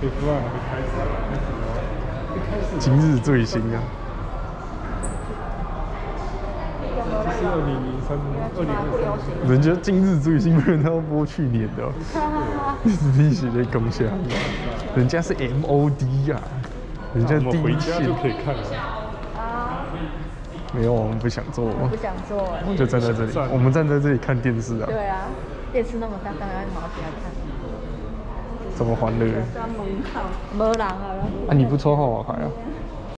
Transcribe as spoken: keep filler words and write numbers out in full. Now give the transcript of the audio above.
F 一还没开始，开始今日最新啊！ 这是二零零三、二零二三。 人家今日最新，不然他要播去年的、你写在贡献，人家是 M O D 啊，人家第一线就可以看了。 没有，我们不想做， 不想做， 就站在这里，我们站在这里看电视啊。 对啊，电视那么大，当然毛起来看。 怎么欢乐？ 没人啊！ 啊，你不抽号码牌啊？